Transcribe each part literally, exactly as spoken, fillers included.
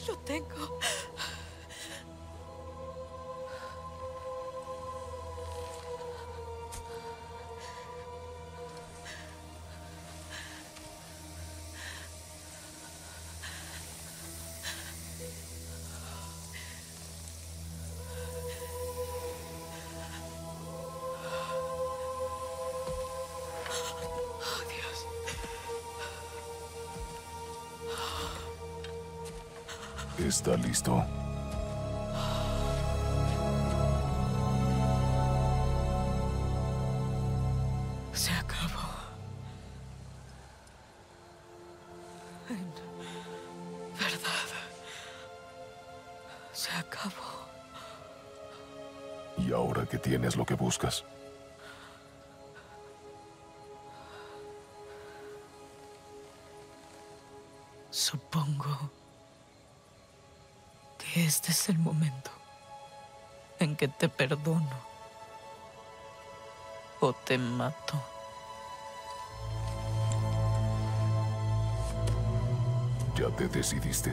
Lo tengo. ¿Está listo? Se acabó. En verdad, se acabó. ¿Y ahora que tienes lo que buscas? Supongo que este es el momento en que te perdono o te mato. ¿Ya te decidiste?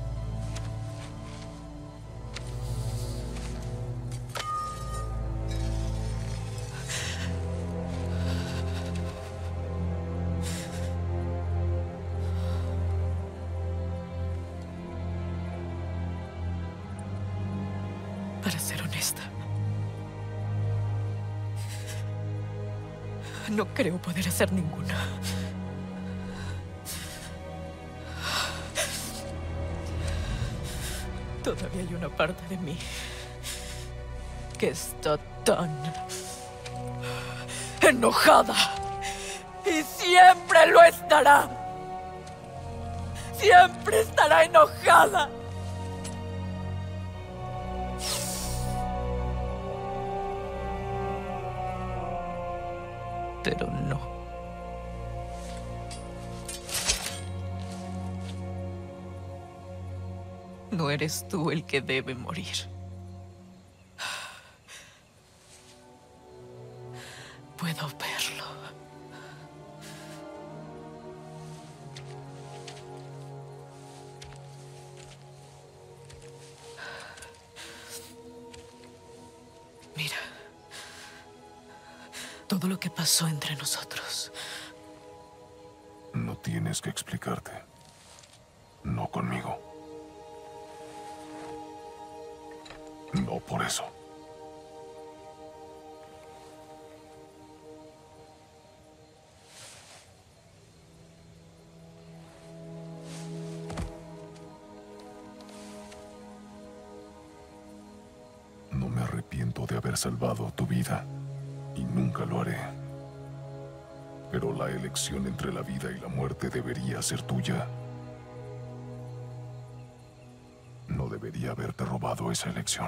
Para ser honesta, no creo poder hacer ninguna. Todavía hay una parte de mí que está tan enojada. Y siempre lo estará. Siempre estará enojada. Pero no. No eres tú el que debe morir. Puedo verlo. Mira. Todo lo que pasó entre nosotros. No tienes que explicarte. No conmigo. No por eso. No me arrepiento de haber salvado tu vida. Y nunca lo haré. Pero la elección entre la vida y la muerte debería ser tuya. No debería haberte robado esa elección.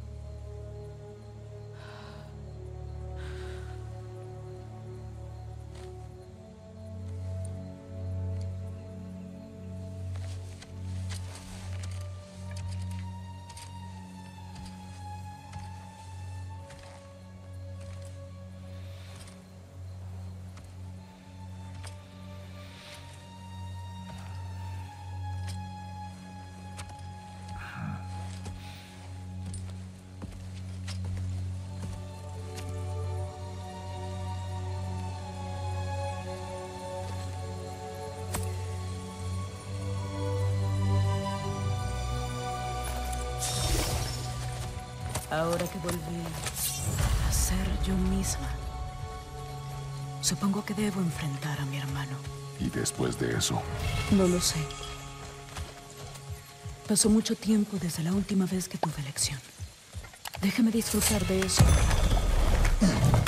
Ahora que volví a ser yo misma, supongo que debo enfrentar a mi hermano. Y después de eso, No lo sé. Pasó mucho tiempo desde la última vez que tuve elección. Déjeme disfrutar de eso.